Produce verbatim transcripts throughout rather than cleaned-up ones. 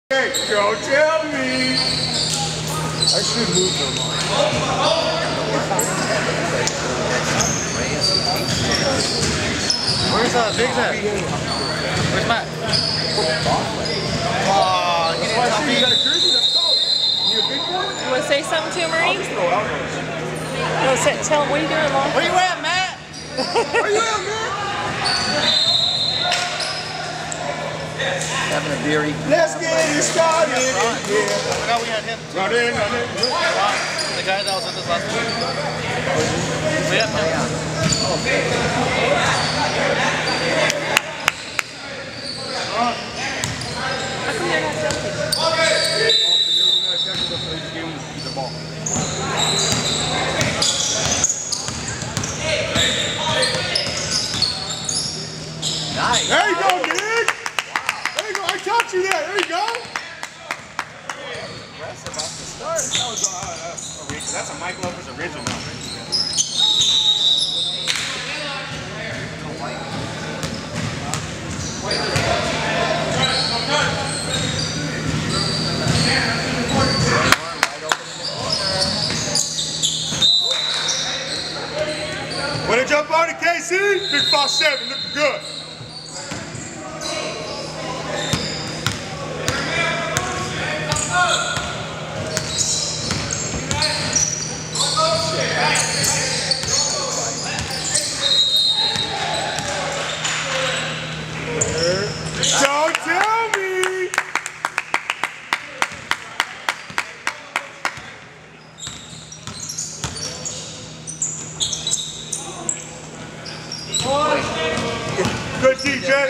Hey, don't tell me. I should move them on. Where's uh, Big's at? Where's Matt? Oh, you didn't tell me. You got a jersey? Let's go. You a big boy? You want to say something to him, Ernie? You want to say, tell him, what are you doing, Mom? Where you at, Matt? Where you at, man? Having a beery. Let's get it started. Yeah. I forgot we had him. Run in, run in. The guy that was with us last week. We have him. How come they're not jumping? Nice. There you go, Nick. There you go. I taught you that. There you go. Aggressive off the start. That was uh, uh, that's a Mike Lover's original. Way to jump on it, K C. Big five seven, looking good. Don't tell me. Good D J.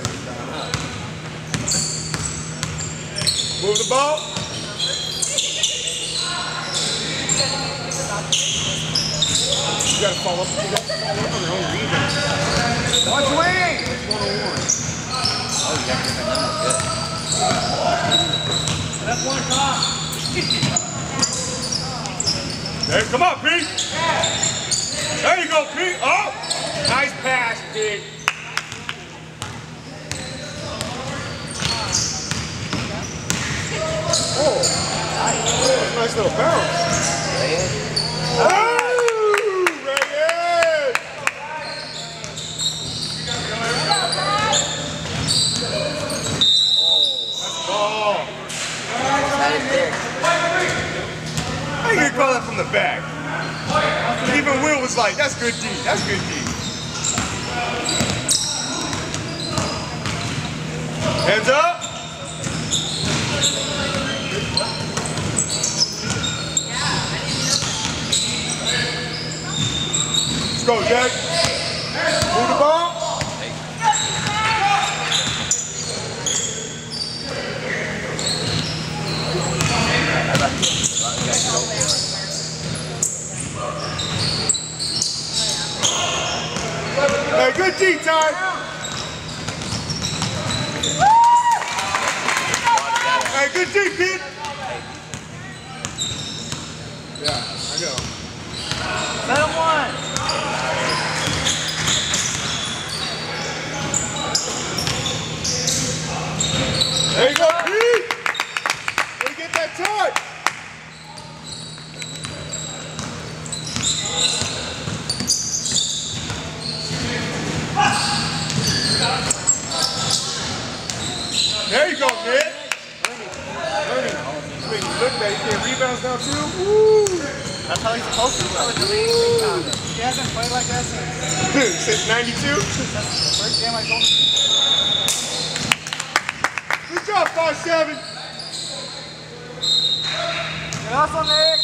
Move the ball. You gotta follow up. You gotta follow up on your own rebound. Watch wing. one oh one. Oh, you got to remember that was good. That's one top. Hey, come on, Pete. There you go, Pete. Oh, nice pass, Pete. Oh, nice, nice little bounce. Oh, Reyes. Oh, I ain't gonna call that from the back. Even Will was like, that's good D, that's good D. Hands up. Let's go, Jack. Move the ball. Hey, good D time. Hey, good D, Pete. Yeah, I know. Let him one. There you go, Pete. Way to get that touch. There you go, Nick. Learning. Wait, look at that. He getting rebounds now, too? Woo. That's how he's supposed to do it. He hasn't played like that since. Since ninety-two? That's the first game I told him. Good job, five seven. Get hustle, Nick.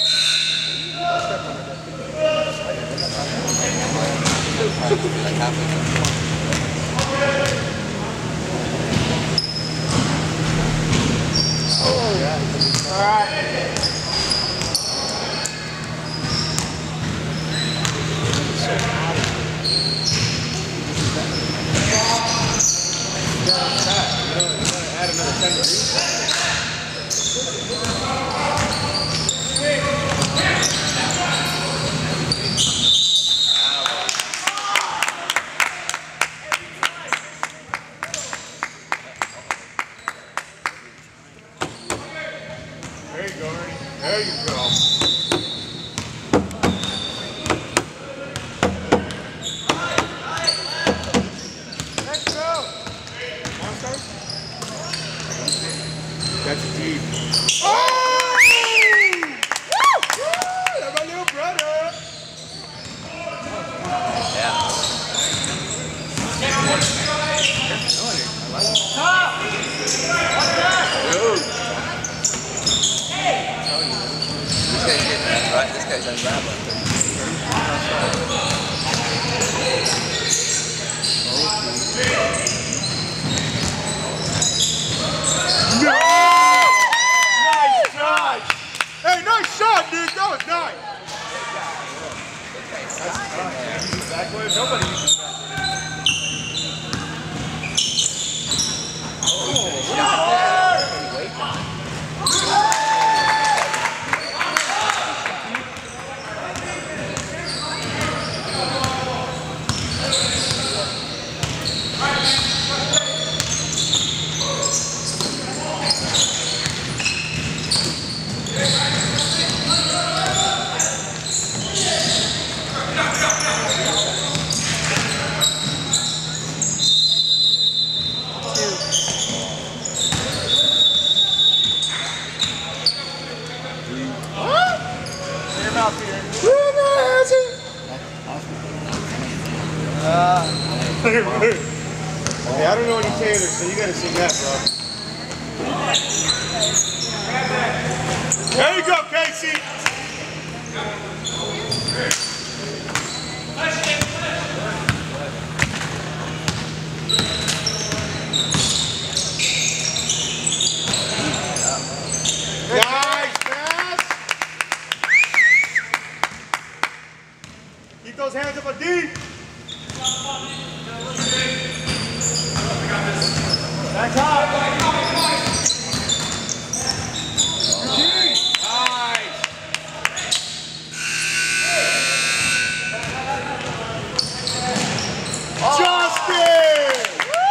Oh, yeah. All right. Add another ten degrees. There you go. Let's go. Monsters? That's deep. Oh! Woo! Woo! That's my little brother. Yeah. Dude. This guy's getting that right. This guy's unraveling. No! Nice shot! Hey, nice shot, dude. That was nice. That's backward. Nobody uses Okay, I don't know any Taylor, so you gotta sing that, bro. There you go, Casey! Nice pass! Keep those hands up a deep! Back up! Nice! Justin! Woo!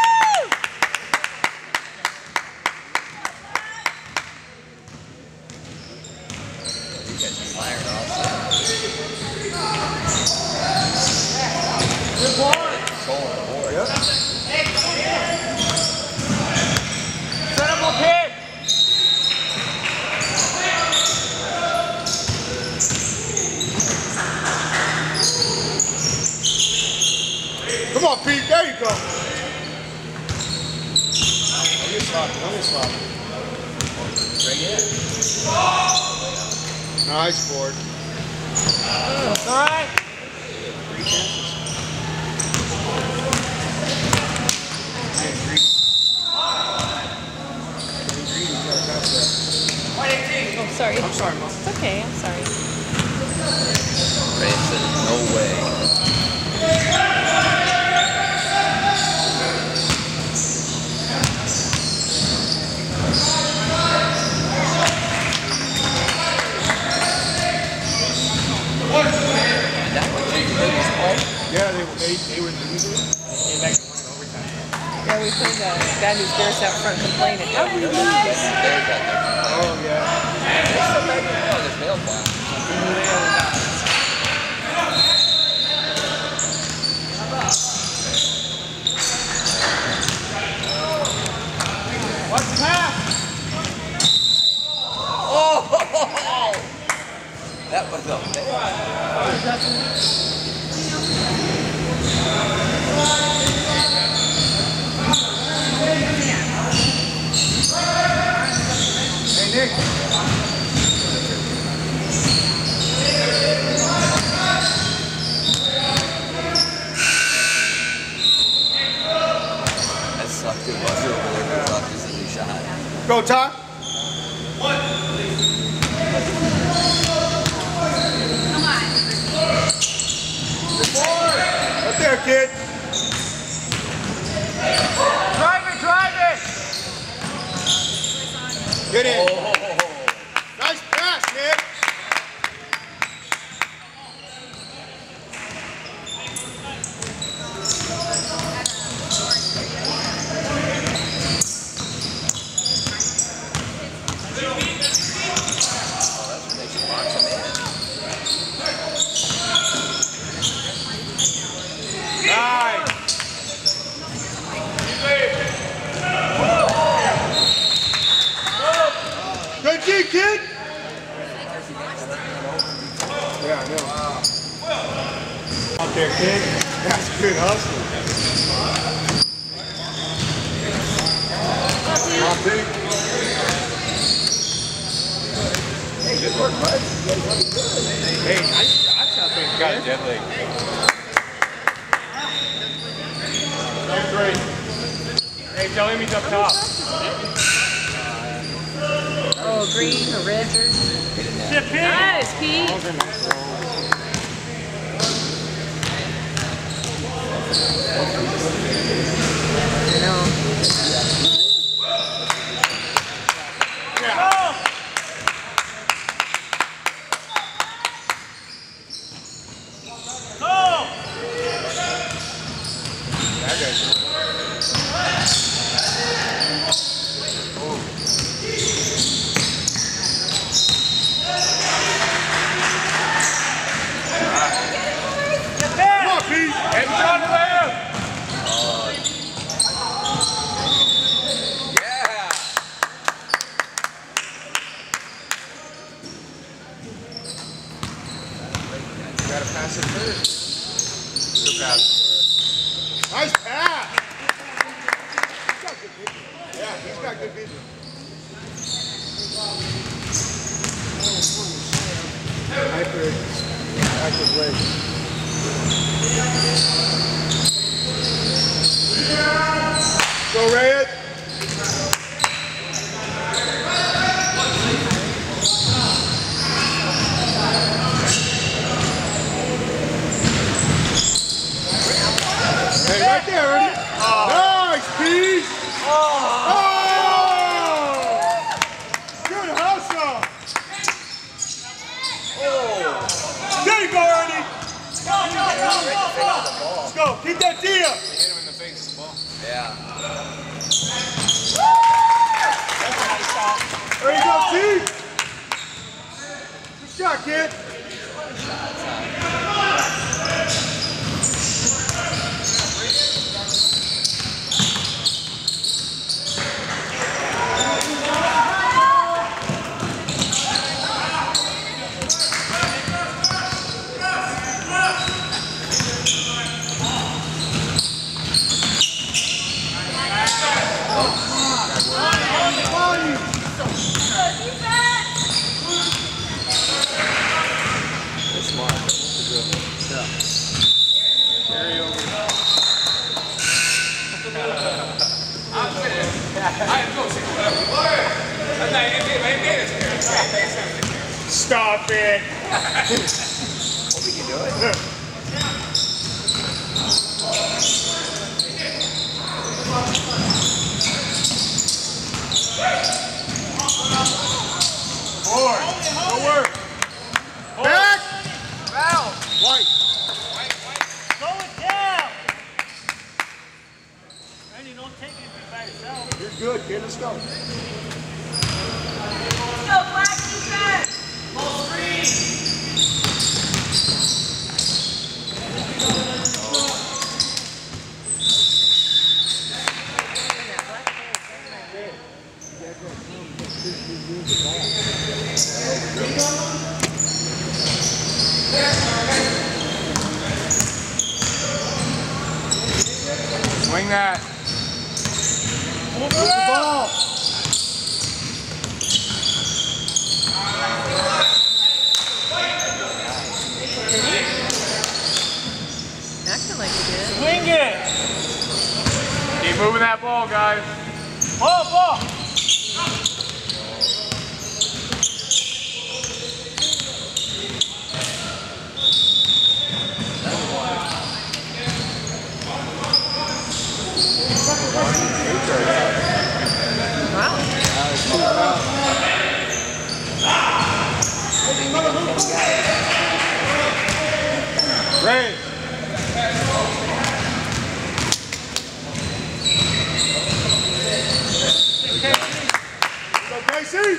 You guys are firing off. Good ball! Controlling the board. Yep. Settable pick. Come on, Pete. There you go. On your slot. On your slot. Bring it in. Nice board. All right. Three chances. Oh, sorry. I'm sorry, Mom. It's okay. I'm sorry. Ray said, no way. And that was the biggest ball. Yeah, they, they, they were losing. They came back and won in overtime. Yeah, we heard the guy who's Bears out front complaining. How do we lose? There's that there. Oh, yeah. There's somebody in there, there's mailbox. What's the pass? Oh! That was a Hey, Nick. that sucked it. Was over there, but thought this is a new shot. Go, Ty. Right there, kid. Drive it, drive it. Get in. Oh. Nice pass, Nick. out there, kid. That's good hustle. Come on, Pete. Hey, good work, bud. Hey, nice shots out there, Got kid. a jet leg. That's great. Hey, tell him he's up top. Oh, green or red jersey. Nice, Pete. You know. Yeah. That guy's Come on, Pete. Head shot left. Yeah. You gotta pass it first. Good pass. Nice pass. He's got good vision. Yeah, he's got good vision. Hyper, active leg. Go Red. Hey, right there, Ernie. Oh. Nice, Pete. Oh. Oh. Good hustle. Oh. There you go, Ernie. Go, go, go, go, go. Let's go. Keep that tee up. Hit him in the face of the ball. Yeah. That's a nice shot. There you go, Pete. Good shot, kid. Stop it. Hope we can do it. Forward. Go work. Back. Foul. White. White, white. Slow it down. Randy, don't take anything by yourself. You're good, kid. Let's go. Let's go, Black defense. Full screen. Swing that. Move the ball. Acting like you did. Swing it. Keep moving that ball, guys. Ball, ball. Wow. Ray. Go, Casey.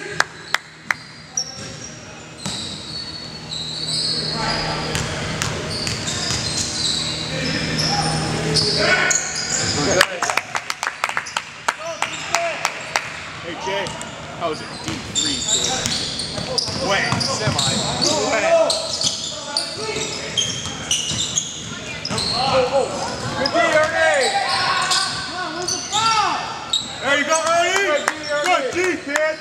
Hey, Jay. That was a deep freeze, dude. Wet. Semi. Wet. Good D, Ernie! There you go, Ernie! Good D, kid!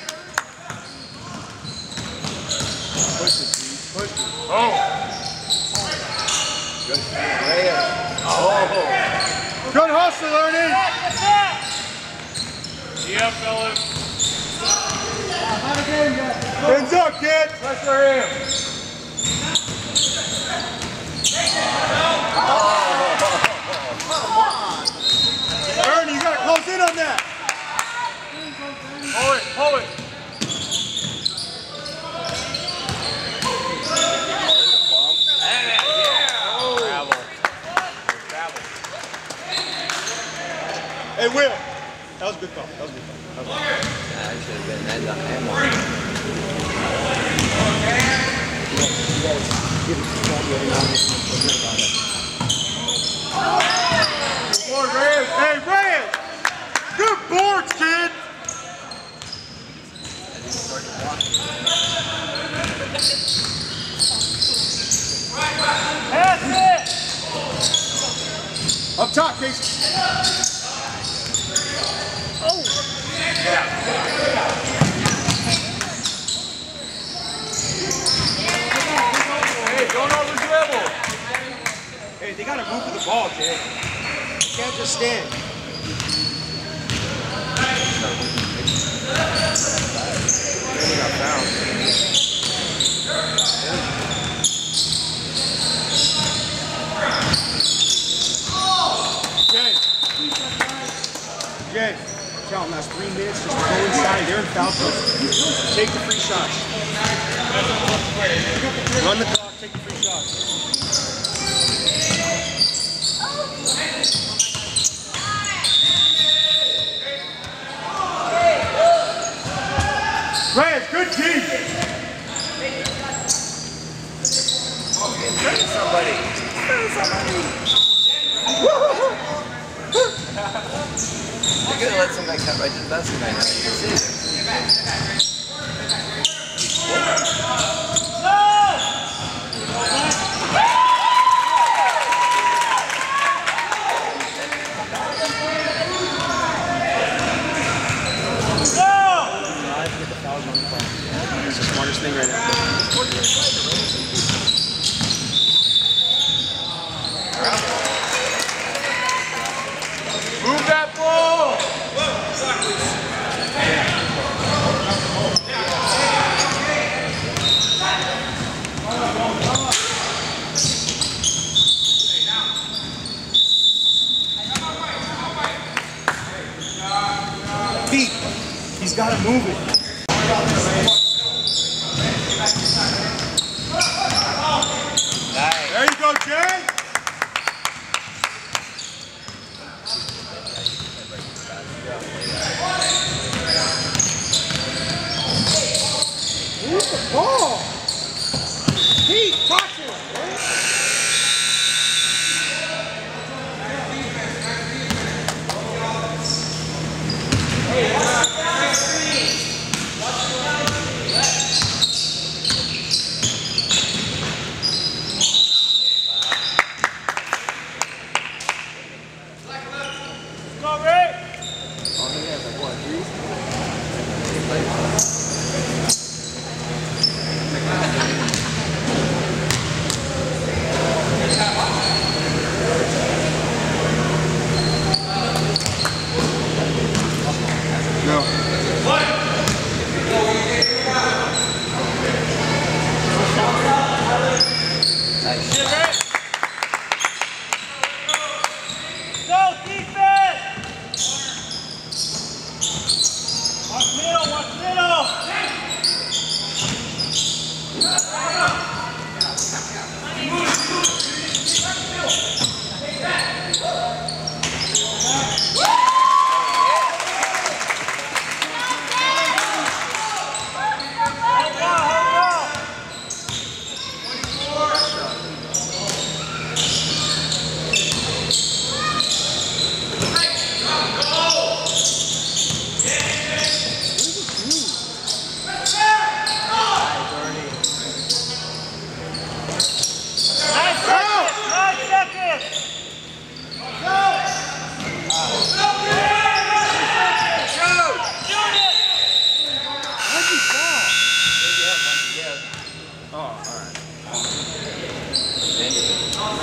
Push it, D. Push it. Oh! Good. Oh. Good hustle, Ernie! Yeah, fellas. Hands up, kid! Pressure him. Ernie, you gotta close in on that! Pull it, pull it. Hey, Will! That was a good call. That was a good call. That was a good call. Nah, that should have been end up and one. Good board, Reyes! Hey, Reyes! Good boards, kid! Pass it. Up top, Casey. Hey, don't over dribble. Hey, they gotta move to the ball, kid. You can't just stand. They got fouled. Jay. Jay, tell them that's three minutes just to go inside. They're in foul trouble. Take the free shots. Run the clock, take the free shots. Reyes, good team. Turn somebody. Turn somebody. You're gonna let some guy cut right to the basket right now. You can see it. That's the smartest thing right now. Move that ball. Feet. He's got to move it. Nice. There you go, Jay. Where's the ball? Pete, touch it. Go, Ray. Oh, he has like what, three?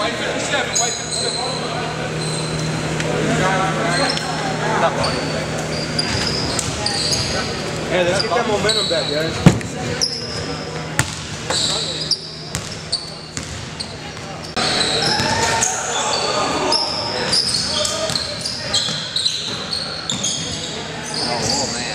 White fifty-seven, white fifty-seven. Hey, let's get that momentum back, guys. Oh, man.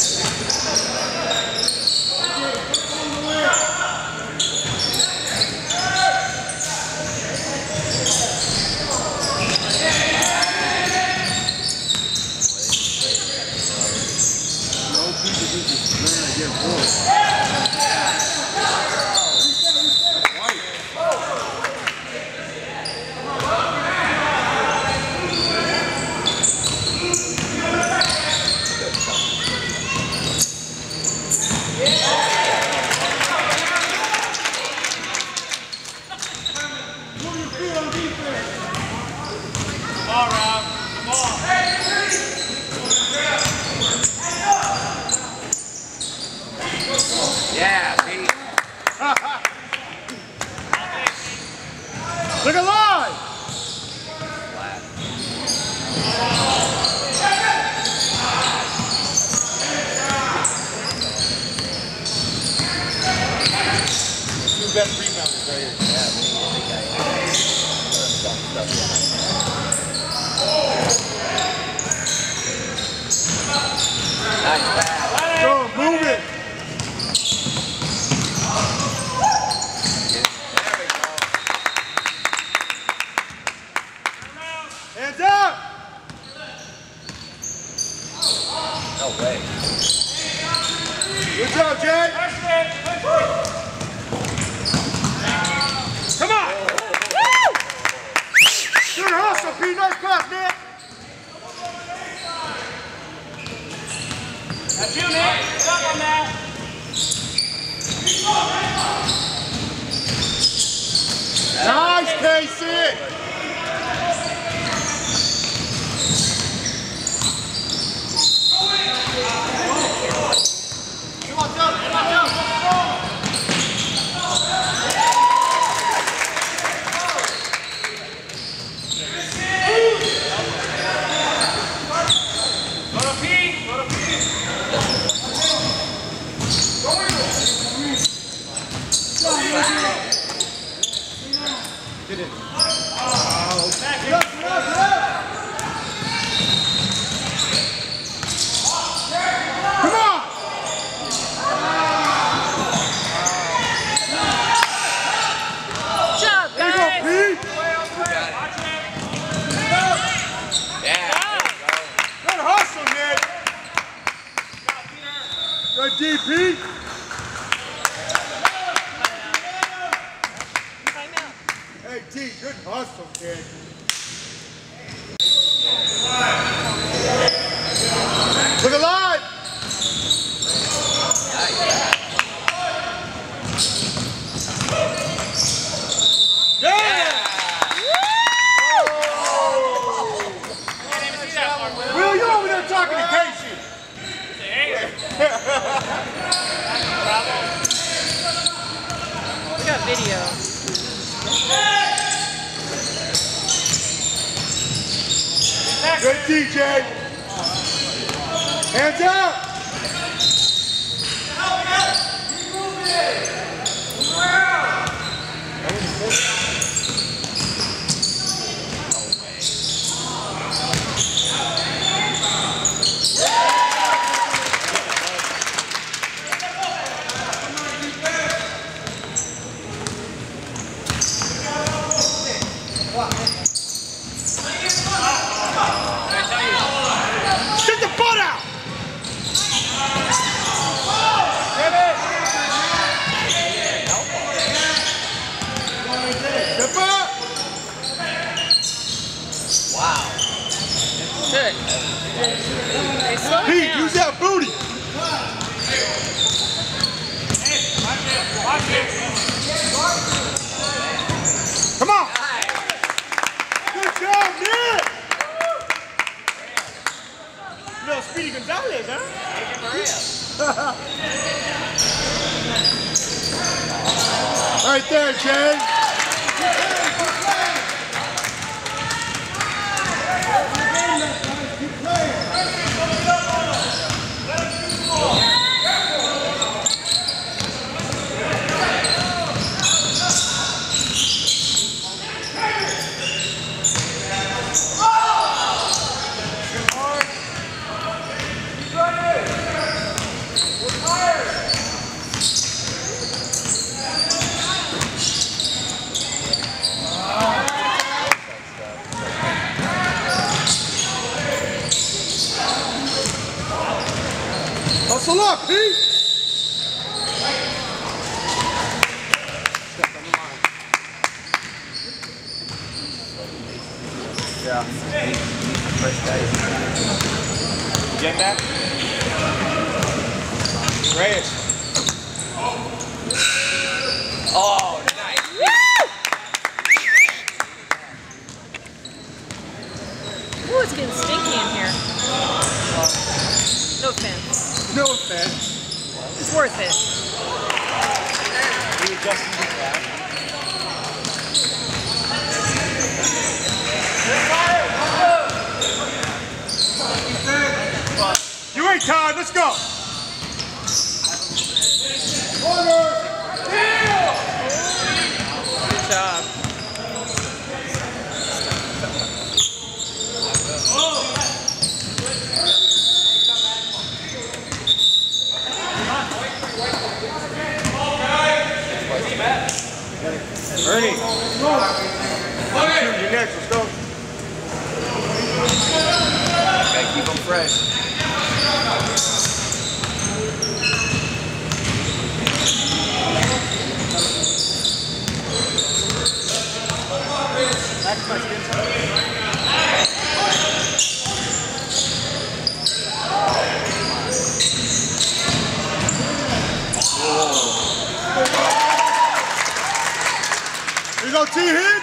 Yeah, Pete. Look alive! Two best rebounders right here. Yeah, me, I think I am. Stuff, stuff, yeah. Nice pass. Go, move it! There we go. Hands up! No way. Good job, Jay! Come on! Woo! Good hustle, Pete. Nice pass, man. That's you, Nick. Stop on that. Nice, Casey. Go to Pete. Go to Pete. Get it. Come on! Good job, There you go, guys. Pete. Yeah, there we go. Good hustle, Nick. Good D, Pete. I know. Hey, D, good hustle, kid. Look alive! Yeah! Will, you over there talking to Casey? We got video. Good D J. Hands up! Get the butt out! Step up! Wow. Good. Hey, slow it Pete, down. use that booty! Watch it. Come on! Nice. Good job, Nick! Little Speedy Gonzalez, huh? Right there, Jay. on, Pete! Yeah. You get that? Reyes. Oh, nice. Woo! Ooh, it's getting stinky in here. No offense. No offense. It's worth it. Are you adjusting the crowd? You ain't tired, let's go! Good job. Ernie, you're next, let's go. Gotta keep them fresh. That's my skin tone. Here you go, T-Hit!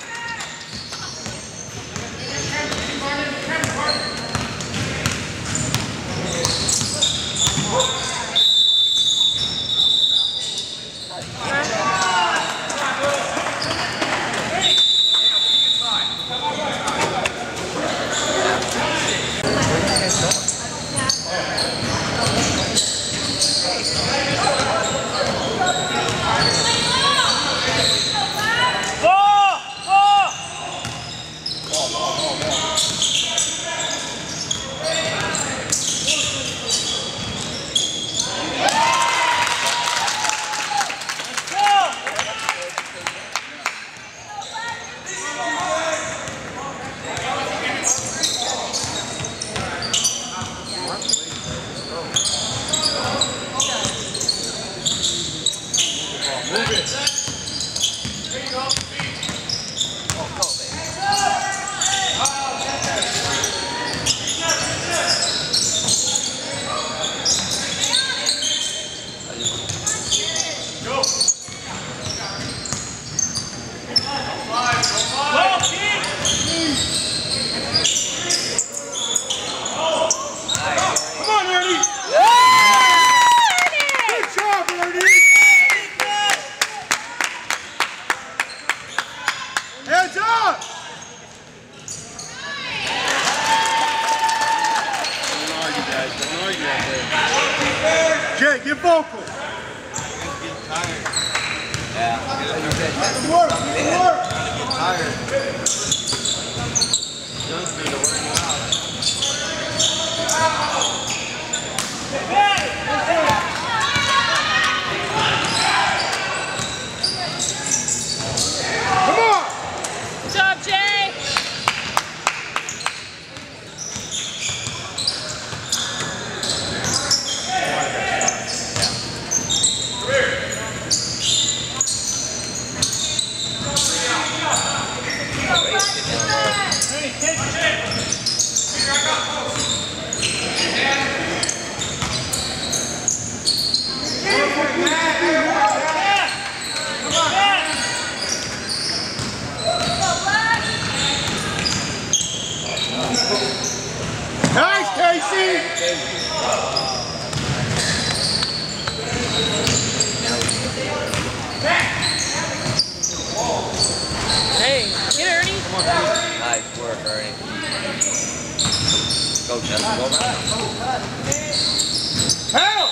Hands up! Don't argue, guys. Don't argue out there. Jay, get vocal. Yeah. Good work, good work. Get tired. Youngsters are wearing you out. Come on! Good job, Jay. Nice, Casey! Hey, get Ernie. Nice work, Ernie. Go, Justin. Go around. Help!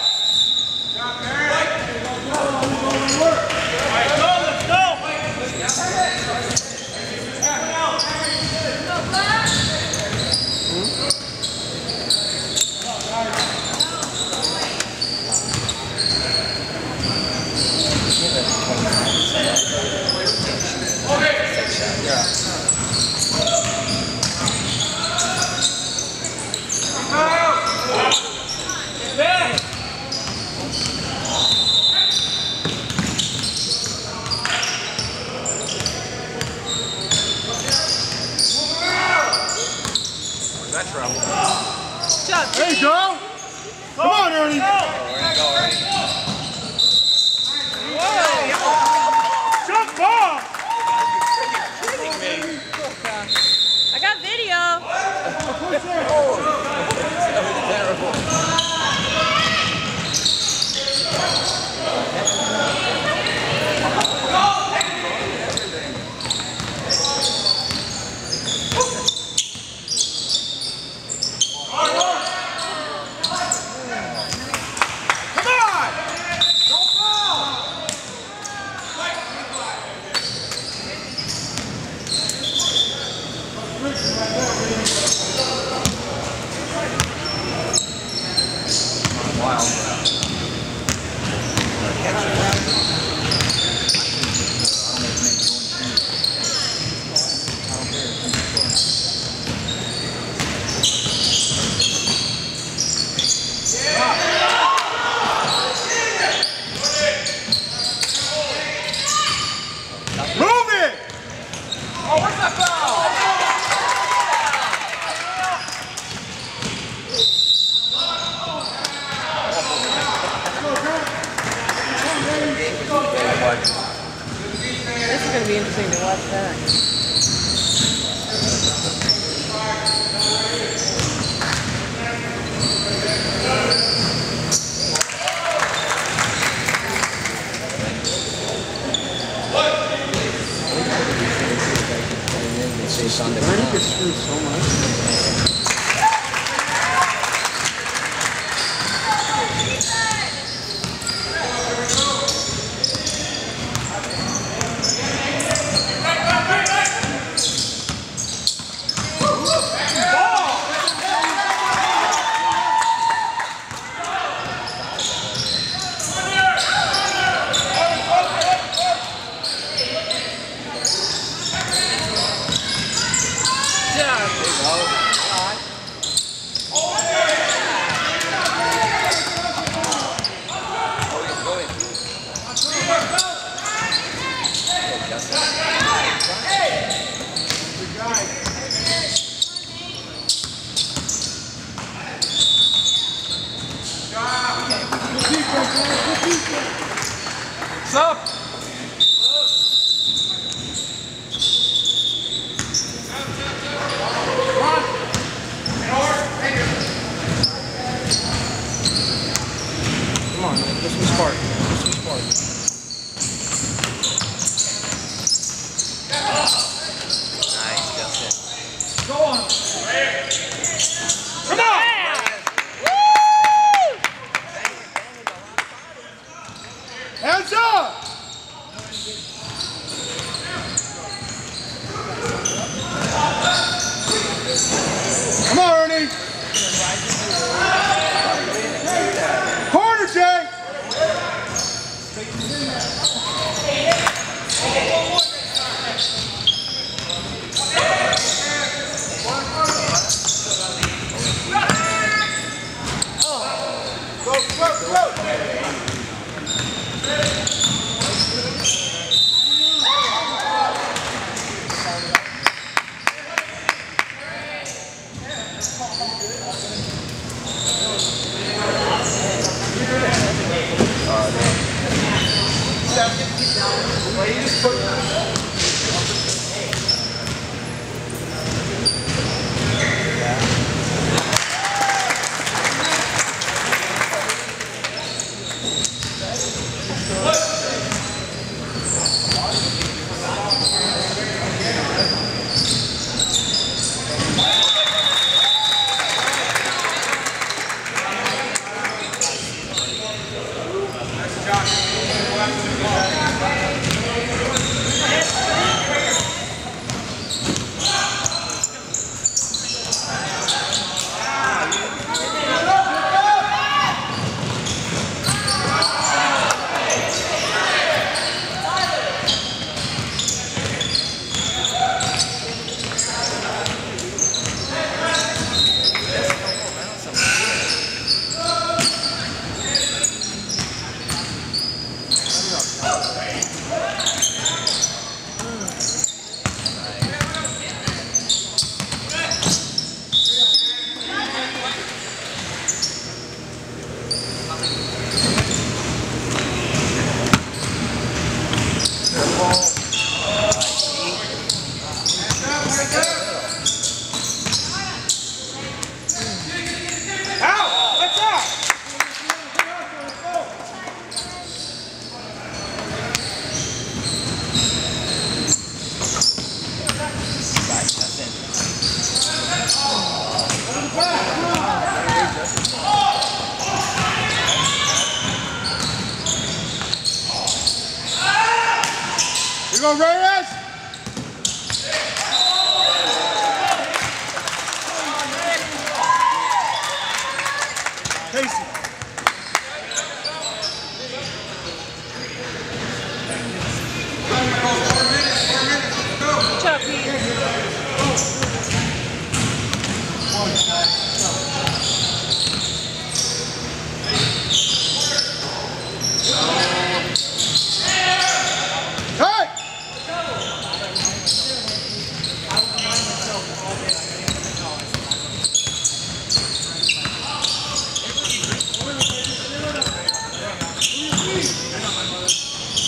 like it. This is going to be interesting to watch that. Bernie gets screwed so much. What's up? Come on, man. This one's Spark. This one's Spark. Nice, Justin. Go on. Come on! Hands up! Come on, Ernie. Corner, Jay. Go, go, go. You go, Reyes! Casey. Good job, Pete.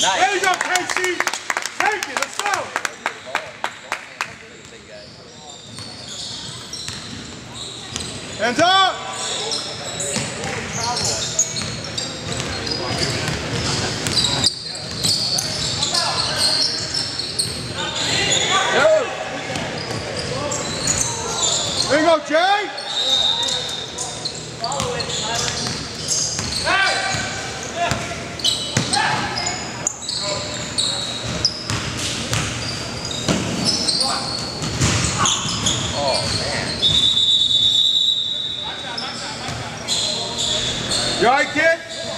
Nice. There you go, Casey. Take it. Let's go. Hands up. There you go, Jay. Follow it, Oh, man. You all right, kid?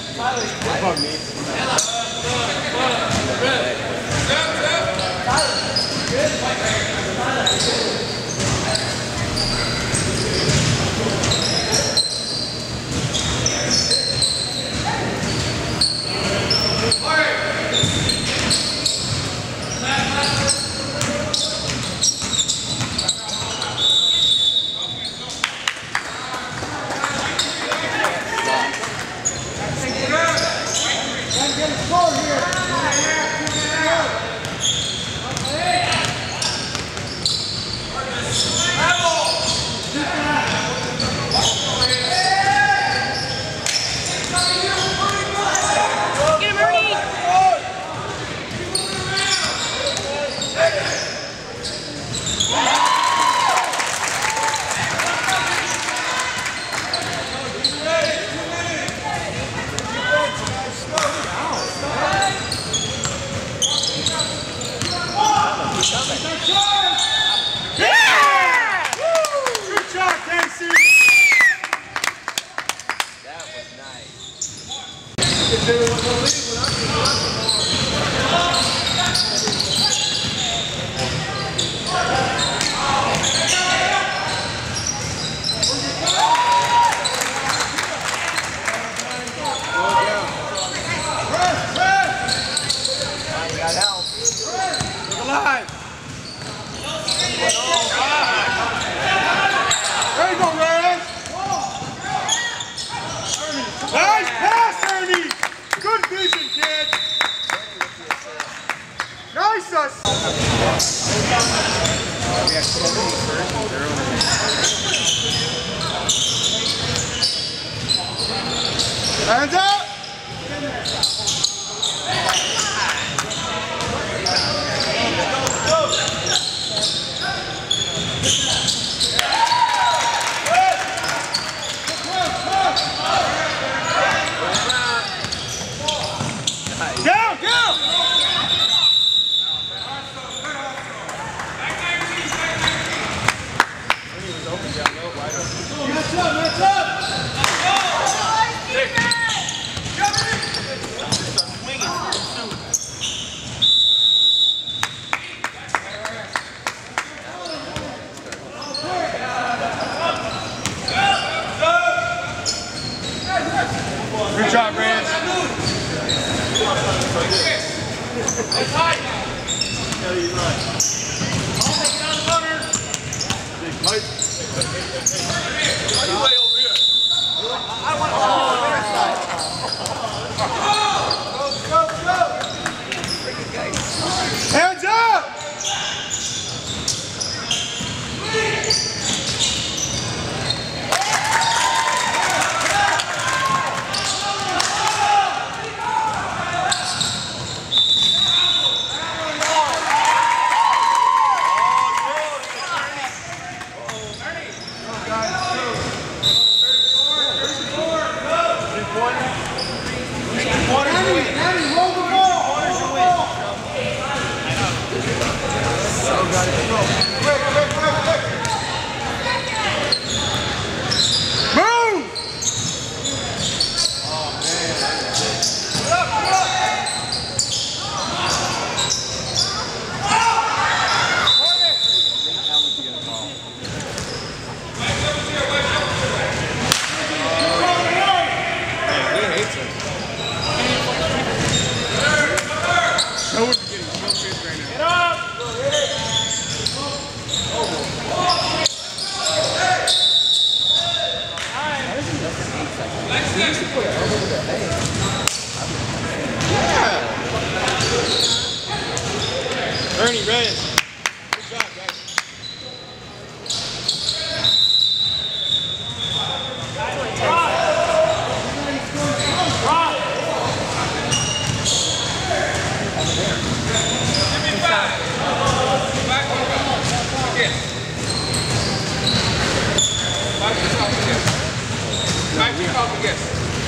Get him, Ernie!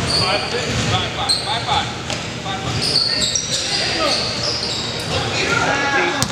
Five six. Five five. Five five. Five five.